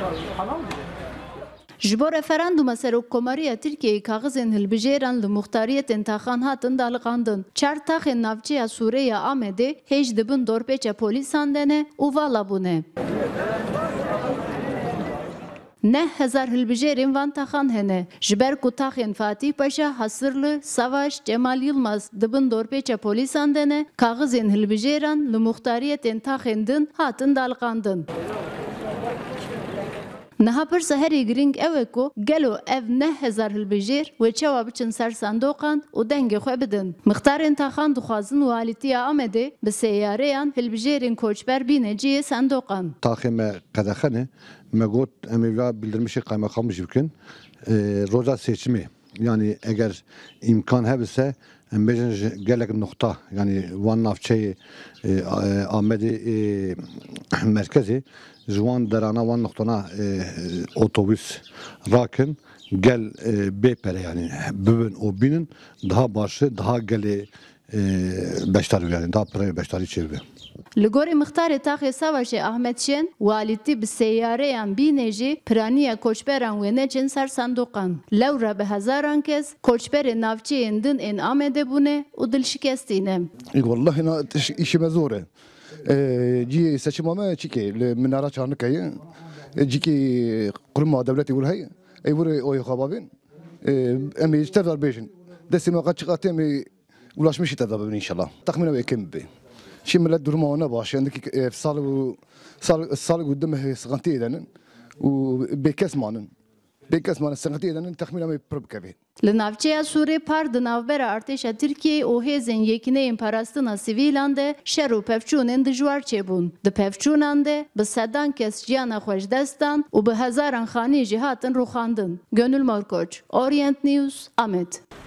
Ji bo referanduma Serokkomariya Tirkiyeyê kaxizên hilbijêran li muxtariyetên taxan hatin daliqandin. Çar taxên navçeya Sûreya Amedê hêj dibin dorpêça polîsan de ne û vala bûne. Neh hezar hilbijêrên van taxan hene. Ji ber ku taxên Fatih Paşa, Hasırlı, Savaş, Cemal Yılmaz dibin dorpêça polîsan de ne, kaxizên hilbijêran li muxtariyetên taxên din hatin daliqandin. Niha pirsa herî giring ew e ku gelo ev neh hezar hilbijêr wê çawa biçin ser sandoqan û dengê xwe bidin. Mixtarên taxan dixwazin walîtiya Amedê bi seyyareyan hilbijêrên koçber bîne ciyê sandoqan. Taxê me qedexene me got em ê vîya bildirmişê kaymakam jî bikin roja seçimê. Yani eger imkan hebise em bêjin ji gelek nokta yani wan navçeyê Amedê merkezê ji wan derana wan noktana otobüs rakin gel bêpere yani bibin û bînin daha başı daha gelê beşdar yani daha pirê beşdarî çêbibe. Li gorî mixtarê taxê Savaşê Ahmet Şen, walîtî bi seyyareyan bînê jî piraniya koçberan wê neçin ser sandoqan. Lewra bi hezaran kes koçberê navçeyên din ên Amedê bûne û dilşikestîne. Vallahi işime zor e. Cî seçim ama çike li minara Çarnıkayê cîkî kurma devletê wir heye ey wir oy xababin em ê tevdar bêjin destê me qet çıqatê em ê ulaşmışî tevdar bibin inşallah. Taxmîna wê kim bibe. Şimdi millet durumu ne baş yani ki sal gündeme sıkıntı edenin ve bekesmanın sıkıntı edenin tahminen bir problem. Li navçeya Sûrê par di navbera artêşa Tirkiyeyê û hêzên yekîneyên parastina sivîlan de şer û pevçûnên dijwar çêbûn. Di pevçûnan de bi sedan kes jiyana xwe ji dest dan û bi hezaran xanî jî hatin rûxandin. Gönül Morkoç, Orient News, Amed.